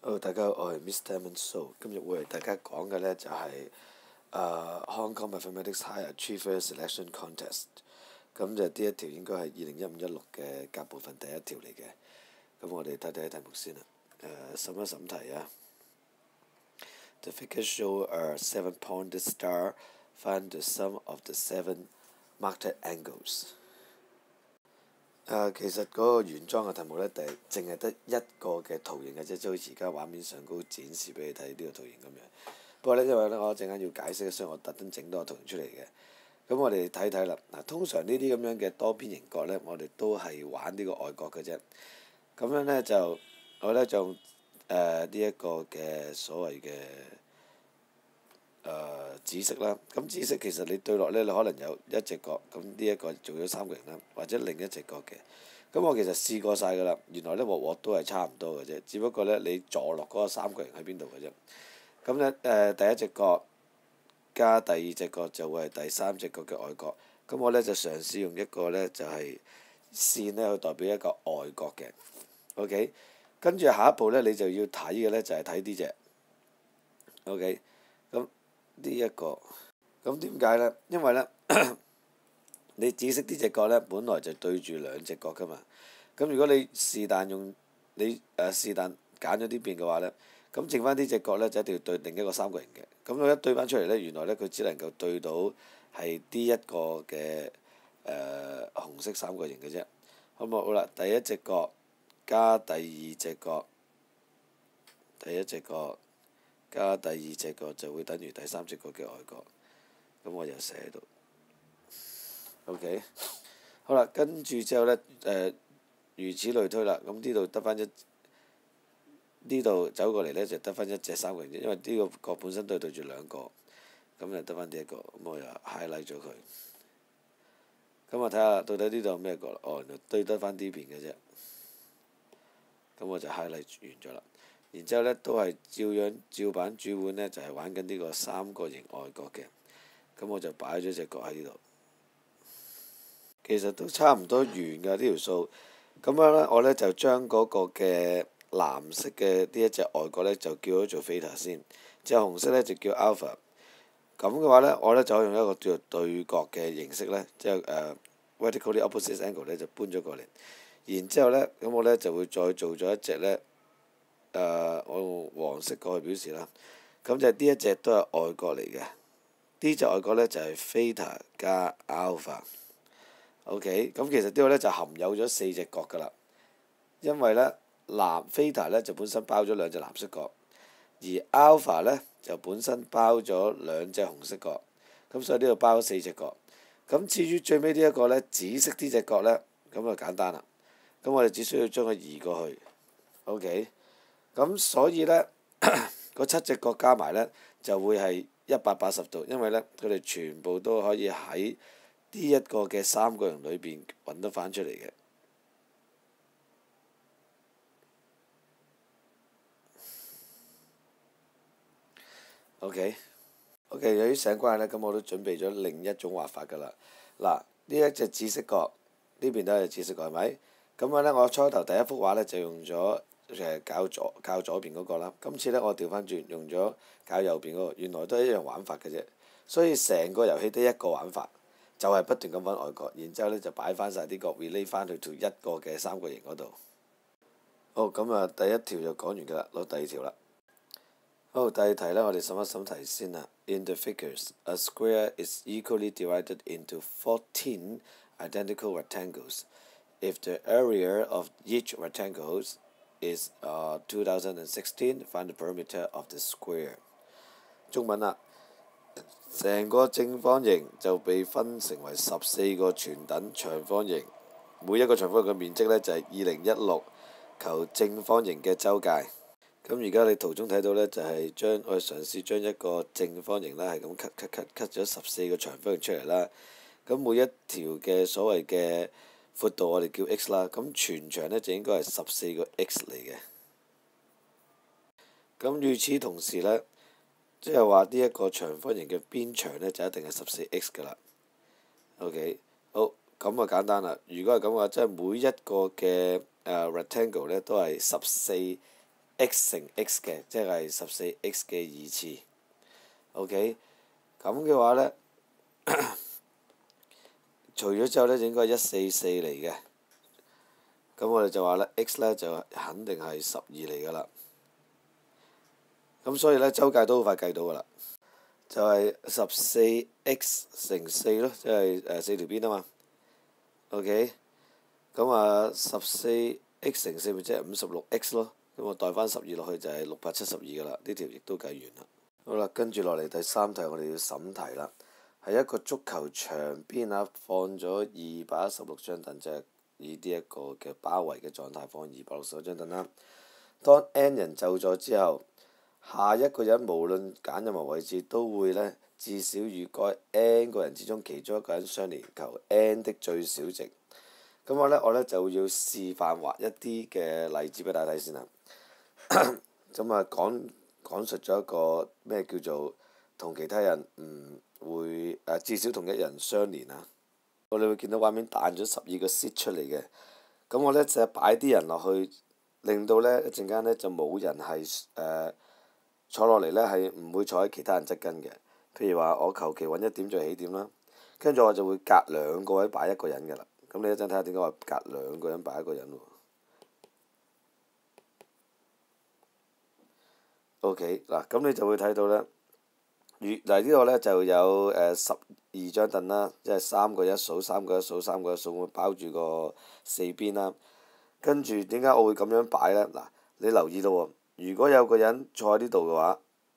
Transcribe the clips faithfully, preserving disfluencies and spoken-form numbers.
好，大家好，我係 Mister So， 今日會為大家講嘅呢就係、是、誒、uh, Hong Kong Mathematics HighAchieversSelection Contest。咁就呢一條應該係二零一五一六嘅甲部分第一條嚟嘅。咁我哋睇睇題目先啦。誒，審一審題啊。The figures show a seven-pointed star. Find the sum of the seven marked angles。誒，其實嗰個原裝嘅題目呢，第淨係得一個嘅圖形嘅啫，即係好似而家畫面上高展示俾你睇呢個圖形咁樣。不過呢，因為呢，我陣間要解釋，所以我特登整多個圖形出嚟嘅。咁我哋睇睇啦。嗱，通常呢啲咁樣嘅多邊形角呢，我哋都係玩呢個外角嘅啫。咁樣呢，就我呢，就誒呢一個嘅所謂嘅誒、呃、紫色啦。咁紫色其實你對落呢，你可能有一隻角，咁呢一個做咗三角形啦，或者另一隻角嘅。咁我其實試過晒㗎啦，原來呢鑊鑊都係差唔多嘅啫，只不過呢，你坐落嗰個三角形喺邊度嘅啫。咁呢，誒、呃、第一隻角加第二隻角就會係第三隻角嘅外角。咁我呢，就嘗試用一個呢，就係、是、線呢去代表一個外角嘅。OK， 跟住下一步呢，你就要睇嘅呢，就係睇呢隻。OK， 咁呢一個，咁點解呢？因為呢，你紫色呢隻角呢，本來就對住兩隻角㗎嘛。咁如果你是但用你誒是但揀咗呢邊嘅話呢，咁剩翻呢隻角呢，就一定要對另一個三角形嘅。咁我一對翻出嚟呢，原來呢，佢只能夠對到係呢一個嘅誒、呃、紅色三角形嘅啫。好冇？好啦，第一隻角加第二隻角，第一隻角加第二隻角就會等於第三隻角嘅外角。咁我就寫喺度。OK， 好啦，跟住之後呢，誒、呃，如此類推啦。咁呢度得翻一。呢度走過嚟呢，就得翻一隻三角形，因為呢個角本身都係對住兩個，咁就得翻呢一個，咁我又 highlight 咗佢。咁我睇下到底呢度有咩角啦？哦，原來對得翻呢邊嘅啫。咁我就 highlight 完咗啦。然之後呢，都係照樣照版煮碗呢，就係、是、玩緊呢個三角形外角嘅。咁我就擺咗隻角喺呢度。其實都差唔多完㗎呢條數。咁樣呢，我呢就將嗰個嘅藍色嘅呢一隻外角呢，就叫咗做 theta 先，之後紅色呢，就叫 alpha。咁嘅話呢，我呢就可以用一個叫做對角嘅形式呢，即係誒 vertically opposite angle 呢，就搬咗過嚟。然之後呢，咁我呢就會再做咗一隻呢，誒、呃，我用黃色過去表示啦。咁就呢一隻都係外角嚟嘅，呢隻外角呢，就係 theta 加 alpha。OK， 咁其實呢個呢，就含有咗四隻角㗎啦，因為呢。藍 theta 呢就本身包咗兩隻藍色角，而 alpha 呢就本身包咗兩隻紅色角，咁所以呢度包咗四隻角。咁至於最尾呢一個呢，紫色呢隻角呢，咁就簡單啦。咁我哋只需要將佢移過去。OK， 咁所以呢，嗰七隻角加埋呢，就會係一百八十度，因為呢，佢哋全部都可以喺呢一個嘅三角形裏邊揾得翻出嚟嘅。OK，OK， okay? Okay, 由於時間關係呢，咁我都準備咗另一種畫法㗎啦。嗱，呢一隻紫色角，呢邊都係紫色角，係咪？咁樣呢，我初頭第一幅畫呢，就用咗誒較左較左邊嗰個啦。今次呢，我調翻轉用咗較右邊嗰個，原來都係一樣玩法嘅啫。所以成個遊戲得一個玩法，就係、是、不斷咁揾外角，然之後呢，就擺翻晒啲角 relate 翻去到一個嘅三角形嗰度。好，咁啊，第一條就講完㗎啦，攞第二條啦。好，第二題呢，我哋審一審題先啦。In the figures, a square is equally divided into fourteen identical rectangles. If the area of each rectangle is uh, two thousand sixteen, find the perimeter of the square. 中文啦，成個正方形就被分成為十四個全等長方形，每一個長方形嘅面積呢，就係二零一六，求正方形嘅周界。咁而家你圖中睇到呢，就係、是、將我哋嘗試將一個正方形啦，係咁 cut cut cut cut 咗十四個長方形出嚟啦。咁每一條嘅所謂嘅闊度我哋叫 x 啦，咁全長呢，就應該係十四個 x 嚟嘅。咁與此同時呢，即係話呢一個長方形嘅邊長呢，就一定係十四 x 㗎啦。OK， 好，咁啊簡單啦。如果係咁嘅話，即係每一個嘅誒、uh, rectangle 呢，都係十四 x 乘 x 嘅，即係十四 x 嘅二次。OK，咁嘅話呢，除咗之後呢，就應該係一四四嚟嘅。咁我哋就話呢 x 呢就肯定係十二嚟㗎啦。咁所以呢，周界都好快計到㗎啦，就係十四 x 乘四咯，即係誒四條邊啊嘛。OK，咁啊十四 x 乘四咪即係五十六 x 咯。咁我代翻十二落去就係六百七十二㗎啦。呢條亦都計完啦。好啦，跟住落嚟第三題，我哋要審題啦。係一個足球場邊啊，放咗二百一十六張凳，即係以呢一個嘅包圍嘅狀態放二百六十六張凳啦。當 n 人就咗之後，下一個人無論揀任何位置，都會呢至少與該 n 個人之中其中一個人相連，求 n 的最小值。咁我呢，我呢就要示範畫一啲嘅例子俾大家睇先啦。咁啊講講述咗一個咩叫做同其他人唔會誒至少同一人相連啊。我哋會見到畫面彈咗十二個 seat 出嚟嘅。咁我呢，就係擺啲人落去，令到呢一陣間呢就冇人係誒。呃坐落嚟呢係唔會坐喺其他人側跟嘅。譬如話，我求其揾一點做起點啦，跟住我就會隔兩個位擺一個人㗎啦。咁你一陣睇下點解話隔兩個人擺一個人喎？OK 嗱，咁你就會睇到呢，嗱呢度呢就有誒十二張凳啦，即係三個一數，三個一數，三個一數，會包住個四邊啦。跟住點解我會咁樣擺呢？嗱，你留意到喎。如果有個人坐喺呢度嘅話，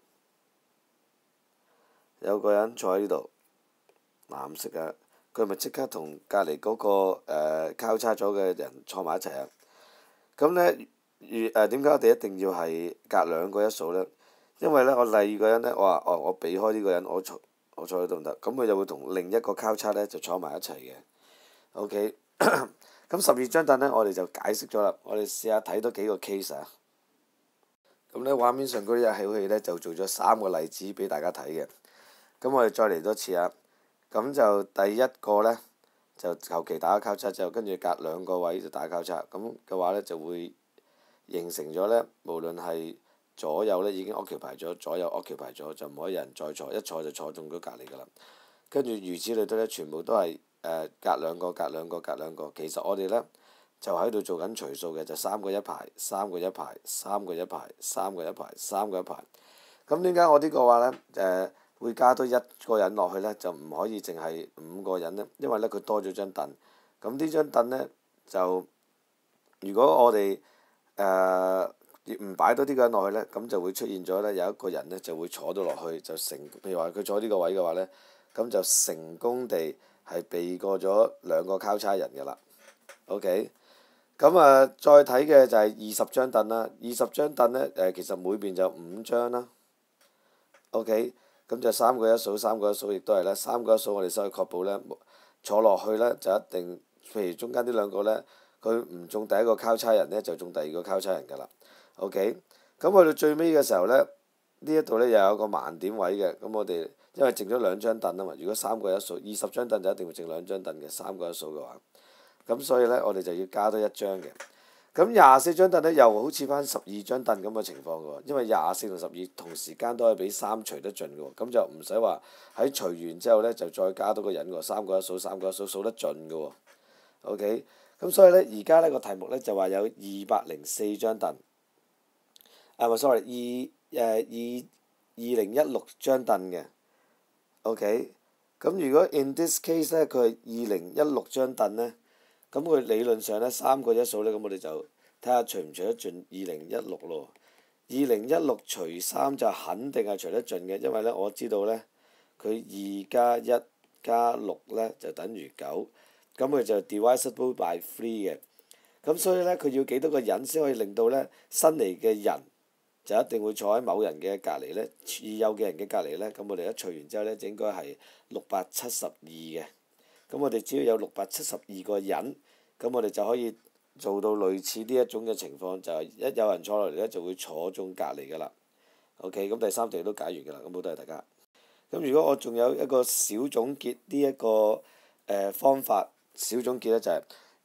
有個人坐喺呢度，藍色嘅，佢咪即刻同隔離嗰個誒、呃、交叉咗嘅人坐埋一齊啊？咁呢，如誒點解我哋一定要係隔兩個一數呢？因為呢，我第二個人呢，我話哦，我避開呢個人，我坐我坐喺度唔得，咁佢就會同另一個交叉呢就坐埋一齊嘅。OK，咁十二張凳呢，我哋就解釋咗啦。我哋試下睇多幾個 case 啊。咁呢畫面上嗰啲一口氣呢，就做咗三個例子俾大家睇嘅。咁我哋再嚟多次啊。咁就第一個呢，就求其打個交叉之後，跟住隔兩個位就打交叉。咁嘅話呢，就會形成咗呢，無論係左右呢已經 occupy 咗，左右 occupy 咗，就唔可以有人再坐，一坐就坐中咗隔離㗎啦。跟住如此類推呢，全部都係誒、呃、隔兩個、隔兩個、隔兩個。其實我哋呢，就喺度做緊除數嘅，就三個一排，三個一排，三個一排，三個一排，三個一排。咁點解我呢個話呢，誒、呃、會加多一個人落去呢？就唔可以淨係五個人呢？因為呢，佢多咗張凳。咁呢張凳呢，就如果我哋誒唔擺多啲個人落去呢，咁就會出現咗呢，有一個人呢就會坐到落去，就成譬如話佢坐呢個位嘅話呢，咁就成功地係避過咗兩個交叉人㗎啦。OK。咁啊，再睇嘅就係二十張凳啦。二十張凳呢，誒其實每邊就五張啦。OK，咁就三個一數，三個一數亦都係啦。三個一數我哋先可以確保呢，坐落去呢就一定，譬如中間呢兩個呢，佢唔中第一個交叉人呢，就中第二個交叉人㗎啦。OK，咁去到最尾嘅時候呢，呢一度呢又有一個盲點位嘅。咁我哋因為剩咗兩張凳啊嘛，如果三個一數，二十張凳就一定會剩兩張凳嘅。三個一數嘅話。咁所以呢，我哋就要加多一張嘅。咁廿四張凳呢，又好似翻十二張凳咁嘅情況嘅喎，因為廿四同十二同時間都係俾三除得盡嘅喎，咁就唔使話喺除完之後呢，就再加多個人喎，三個一數，三個一數數得盡嘅喎。OK，咁所以呢，而家呢個題目呢，就話有二百零四張凳，啊唔係 sorry，二誒二二零一六張凳嘅。OK，咁如果 in this case 呢，佢係二零一六張凳呢。咁佢理論上呢，三個一數呢，咁我哋就睇下除唔除得盡二零一六咯。二零一六除三就肯定係除得盡嘅，因為呢，我知道呢，佢二加一加六呢就等於九，咁佢就 divisible by three 嘅。咁所以呢，佢要幾多個人先可以令到呢新嚟嘅人就一定會坐喺某人嘅隔離呢？已有嘅人嘅隔離呢，咁我哋一除完之後呢，就應該係六百七十二嘅。咁我哋只要有六百七十二個人，咁我哋就可以做到類似呢一種嘅情況，就係一有人坐落嚟呢，就會坐中隔離㗎啦。OK，咁第三題都解完㗎啦，咁好多謝大家。咁如果我仲有一個小總結呢一個誒方法，小總結呢就係，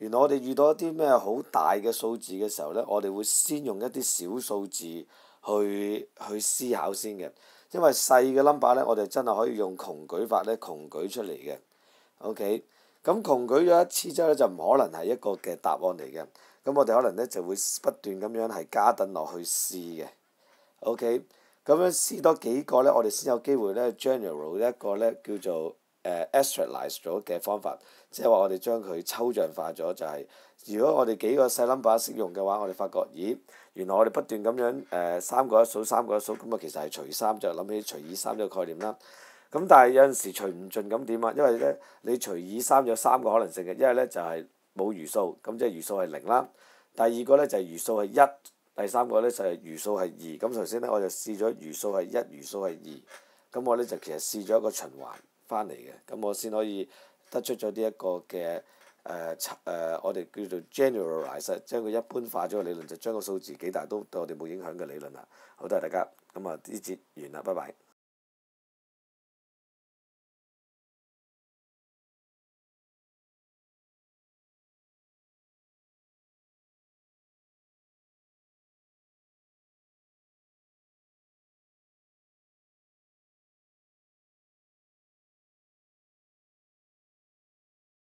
原來我哋遇到一啲咩好大嘅數字嘅時候呢，我哋會先用一啲小數字去去思考先嘅，因為細嘅 number 呢，我哋真係可以用窮舉法呢窮舉出嚟嘅。OK，咁窮舉咗一次之後呢，就唔可能係一個嘅答案嚟嘅。咁我哋可能呢就會不斷咁樣係加等落去試嘅。OK，咁樣試多幾個呢，我哋先有機會呢 general 一個呢叫做誒 abstractize 咗嘅方法，即係話我哋將佢抽象化咗，就係如果我哋幾個細 number 識用嘅話，我哋發覺，咦，原來我哋不斷咁樣誒三個一數三個一數，咁啊其實係除三，就諗起除以三呢個概念啦。咁但係有陣時除唔盡咁點啊？因為咧你除以三有三個可能性嘅，一係咧就係冇餘數，咁即係餘數係零啦。第二個咧就係餘數係一，第三個咧就係餘數係二。咁頭先咧我就試咗餘數係一，餘數係二，咁我咧就其實試咗一個循環翻嚟嘅，咁我先可以得出咗呢一個嘅誒誒，我哋叫做 generalize，將佢一般化咗個理論，就將個數字幾大都對我哋冇影響嘅理論啦。好多謝大家，咁啊呢節完啦，拜拜。